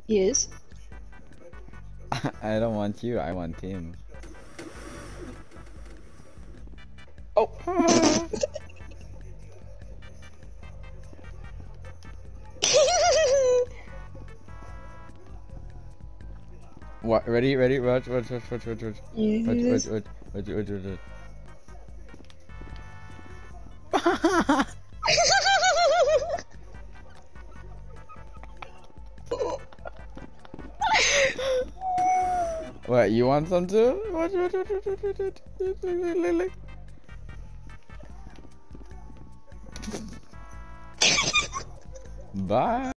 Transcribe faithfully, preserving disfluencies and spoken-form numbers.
He is. I don't want you, I want him. Oh. What? Ready? Ready? Watch! Watch! Watch! Watch! Watch! Watch! You Watch! do Watch! this. Watch! Watch! Watch! Watch! Watch! What? You want some too? Watch! Watch! Watch! Watch! Watch! Watch! Look! Look! Look! Look! Bye.